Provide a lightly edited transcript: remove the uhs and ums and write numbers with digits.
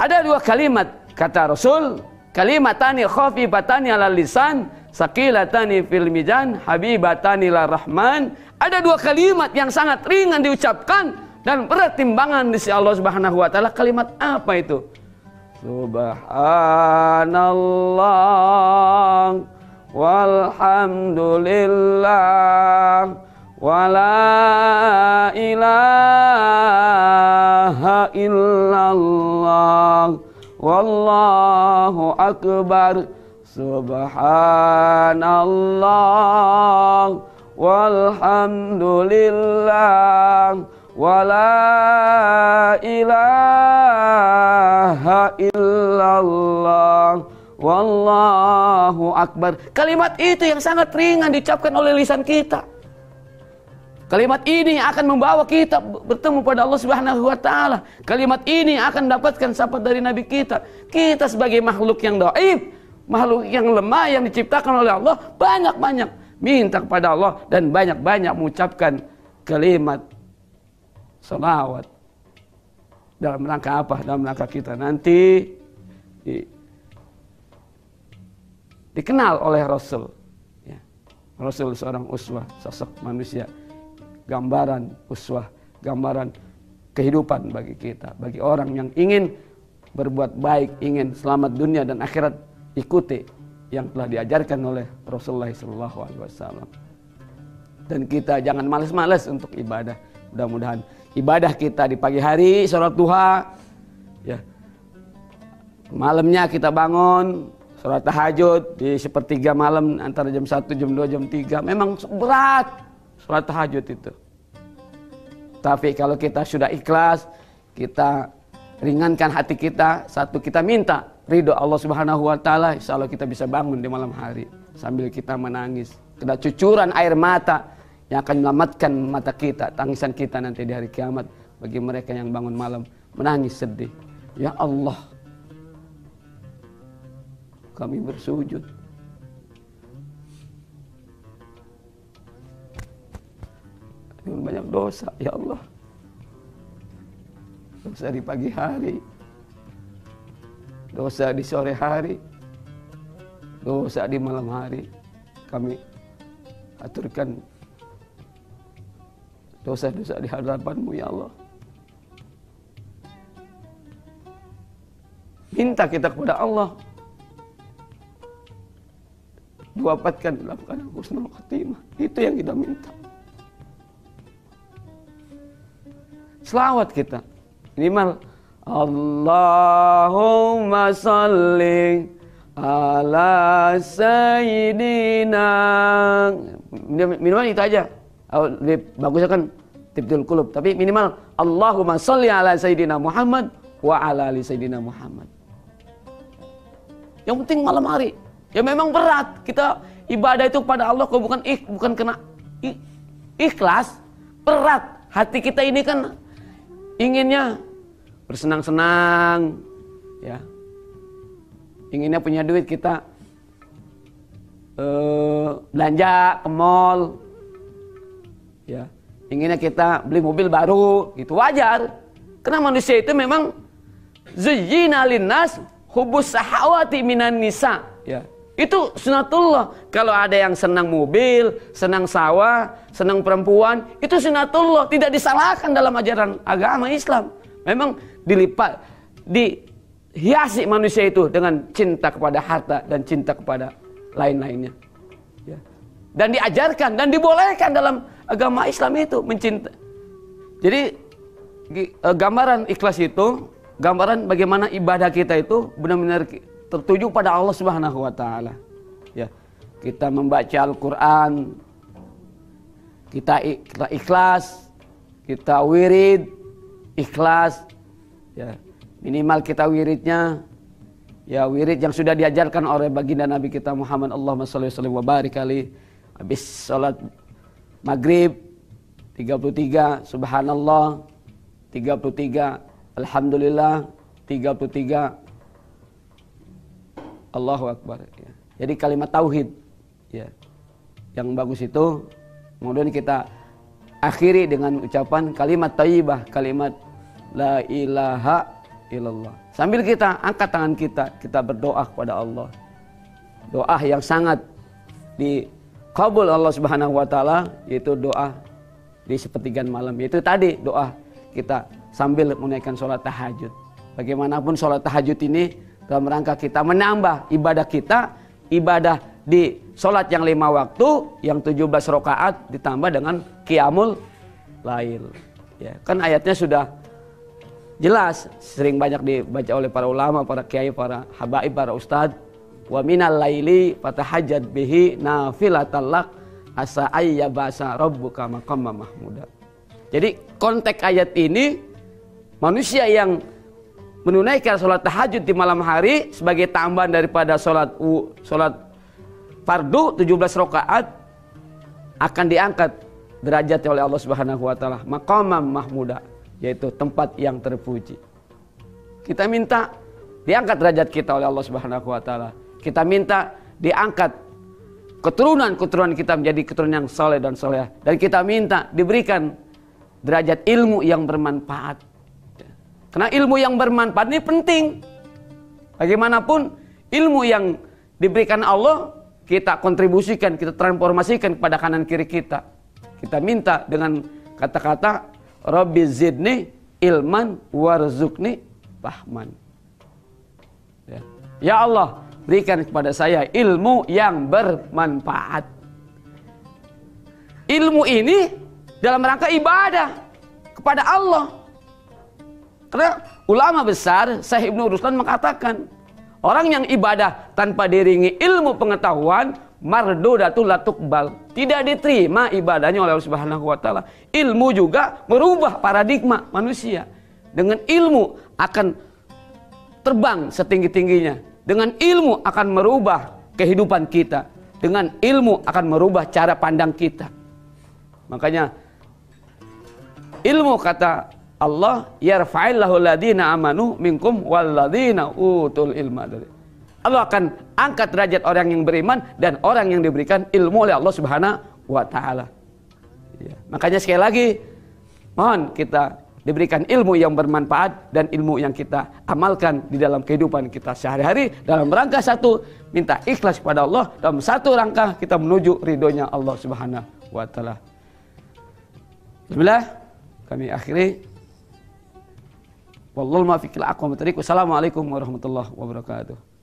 Ada dua kalimat kata Rasul, kalimatani khafifatani 'alal lisan, saqilatani fil mizan, habibatani lir rahman. Ada dua kalimat yang sangat ringan diucapkan dan berat timbangan di sisi Allah Subhanahu wa taala. Kalimat apa itu? Subhanallah walhamdulillah wala ilaha illallah wallahu akbar. Subhanallah walhamdulillah wala ilaha illallah wallahu akbar. Kalimat itu yang sangat ringan diucapkan oleh lisan kita. Kalimat ini akan membawa kita bertemu pada Allah Subhanahu wa taala. Kalimat ini akan mendapatkan syafaat dari Nabi kita. Kita sebagai makhluk yang dhaif, makhluk yang lemah yang diciptakan oleh Allah, banyak-banyak minta kepada Allah dan banyak-banyak mengucapkan kalimat salawat. Dalam rangka apa? Dalam rangka kita nanti dikenal oleh Rasul. Ya. Rasul seorang uswah, sosok manusia, gambaran uswah, gambaran kehidupan bagi kita, bagi orang yang ingin berbuat baik, ingin selamat dunia dan akhirat, ikuti yang telah diajarkan oleh Rasulullah SAW. Dan kita jangan malas-malas untuk ibadah. Mudah-mudahan ibadah kita di pagi hari, sholat duha, ya, malamnya kita bangun, sholat tahajud di sepertiga malam antara jam 1, jam 2, jam 3. Memang berat sholat tahajud itu. Tapi kalau kita sudah ikhlas, kita ringankan hati kita, satu kita minta ridho Allah Subhanahu wa taala, insyaallah kita bisa bangun di malam hari sambil kita menangis. Kena cucuran air mata yang akan menyelamatkan mata kita, tangisan kita nanti di hari kiamat bagi mereka yang bangun malam menangis sedih. Ya Allah, kami bersujud. Dengan banyak dosa, ya Allah. Dosa di pagi hari, dosa di sore hari, dosa di malam hari. Kami aturkan dosa-dosa di hadapan-Mu, ya Allah. Minta kita kepada Allah, diwafatkan dalam keadaan husnul khatimah. Itu yang kita minta. Selawat kita minimal Allahumma salli ala sayyidina. Minimal itu aja. Lebih bagusnya kan tibdul qulub, tapi minimal Allahumma salli ala sayyidina Muhammad wa ala ali sayyidina Muhammad. Yang penting malam hari. Ya memang berat kita ibadah itu kepada Allah, kalau bukan kena ikhlas, berat. Hati kita ini kan inginnya bersenang-senang, ya. Inginnya punya duit, kita belanja ke mall, ya. Inginnya kita beli mobil baru, itu wajar. Karena manusia itu memang zuyyina linnas hubbus sahawati minan nisa, ya. Itu sunatullah. Kalau ada yang senang mobil, senang sawah, senang perempuan, itu sunatullah, tidak disalahkan dalam ajaran agama Islam. Memang dihiasi manusia itu dengan cinta kepada harta dan cinta kepada lain-lainnya, ya. Dan diajarkan dan dibolehkan dalam agama Islam itu mencinta. Jadi gambaran ikhlas itu, gambaran bagaimana ibadah kita itu benar-benar tertuju pada Allah Subhanahu wa taala. Ya. Kita membaca Al-Qur'an, kita ikhlas, kita wirid ikhlas, ya. Minimal kita wiridnya ya wirid yang sudah diajarkan oleh baginda Nabi kita Muhammad, Allahumma shalli wa barik alaihi. Habis salat maghrib 33 subhanallah, 33 alhamdulillah, 33 Allahu Akbar, ya. Jadi kalimat tauhid, ya, yang bagus itu kemudian kita akhiri dengan ucapan kalimat thayyibah, kalimat la ilaha ilallah. Sambil kita angkat tangan kita berdoa kepada Allah. Doa yang sangat dikabul Allah Subhanahu wa taala, yaitu doa di sepertigaan malam. Yaitu tadi doa kita sambil menunaikan sholat tahajud. Bagaimanapun sholat tahajud ini dalam rangka kita menambah ibadah kita, ibadah di sholat yang 5 waktu, yang 17 rakaat ditambah dengan qiyamul lail. Ya, kan ayatnya sudah jelas, sering banyak dibaca oleh para ulama, para kiai, para habaib, para ustadz. Wa minal laili fatahajjad bihi nafilatan lak asa ayyabasa rabbuka maqama mahmuda. Jadi konteks ayat ini, manusia yang menunaikan sholat tahajud di malam hari sebagai tambahan daripada sholat fardu 17 rakaat akan diangkat derajatnya oleh Allah Subhanahu wa taala maqama mahmuda, yaitu tempat yang terpuji. Kita minta diangkat derajat kita oleh Allah Subhanahu wa taala. Kita minta diangkat keturunan kita menjadi keturunan yang soleh dan soleh. Dan kita minta diberikan derajat ilmu yang bermanfaat. Karena ilmu yang bermanfaat ini penting. Bagaimanapun ilmu yang diberikan Allah, kita kontribusikan, kita transformasikan kepada kanan kiri kita. Kita minta dengan kata-kata Rabbi zidni ilman warzuqni fahman. Ya Allah, berikan kepada saya ilmu yang bermanfaat. Ilmu ini dalam rangka ibadah kepada Allah. Karena ulama besar Syekh Ibnu Ruslan mengatakan, orang yang ibadah tanpa diiringi ilmu pengetahuan, mardudatul la tuqbal, tidak diterima ibadahnya oleh Allah Subhanahu wa taala. Ilmu juga merubah paradigma manusia. Dengan ilmu akan terbang setinggi-tingginya. Dengan ilmu akan merubah kehidupan kita. Dengan ilmu akan merubah cara pandang kita. Makanya ilmu, kata Allah, yarfa'illahu alladhina amanu minkum walladhina utul ilma. Allah akan angkat derajat orang yang beriman dan orang yang diberikan ilmu oleh Allah Subhanahu wa taala. Ya. Makanya sekali lagi mohon kita diberikan ilmu yang bermanfaat dan ilmu yang kita amalkan di dalam kehidupan kita sehari-hari dalam rangka satu, minta ikhlas kepada Allah, dalam satu rangka kita menuju ridhonya Allah Subhanahu wa taala. Bismillah, kami akhiri. Wallahu muwaffiq ila aqwamit thariq. Wassalamualaikum warahmatullahi wabarakatuh.